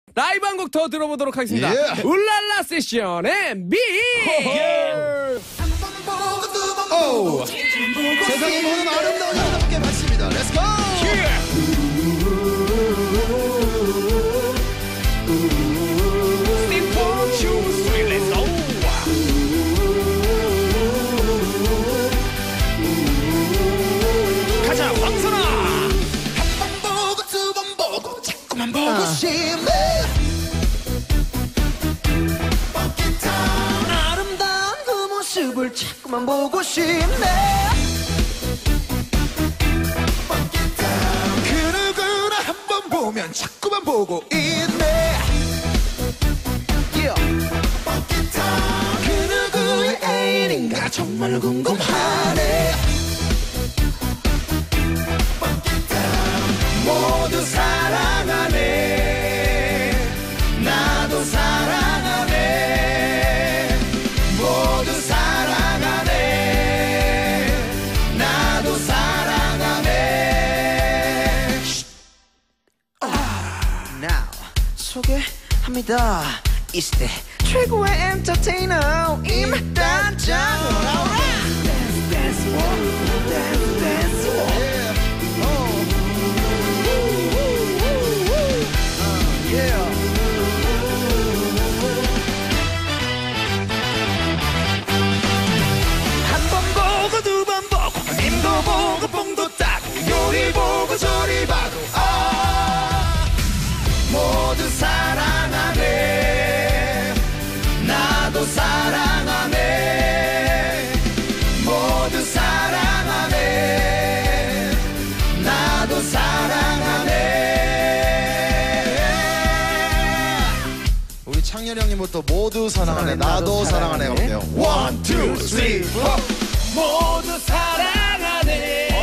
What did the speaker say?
라이브 한 곡 더 들어보도록 하겠습니다. 예. 울랄라 세션의 미. 세상의 모든 아름다운 여러분께 받습니다. Let's go. 가자 황선아. 한 번 보고 두 번 보고 자꾸만 보고 싶네. 아름다운 그 모습을 자꾸만 보고 싶네. 그 누구나 한 번 보면 자꾸만 보고 있네. 그 누구의 애인인가 정말로 궁금하네. 모두 사랑하네. 나도 사랑하네. 모두 사랑하네. 나도 사랑하네. Now 소개합니다. 이시대 최고의 엔터테이너 임단장. Dance, dance, walk. Dance, dance, walk. 한 번 보고 두 번 보고 님도 보고 뽕도 따고 요리 보고 저리 봐도 모두 사랑하네. 나도 사랑하네. 모두 사랑하네. 나도 사랑하네. 우리 창렬 형님부터 모두 사랑하네. 나도 사랑하네. 갈게요. 1, 2, 3, 4. 모두 사랑하네.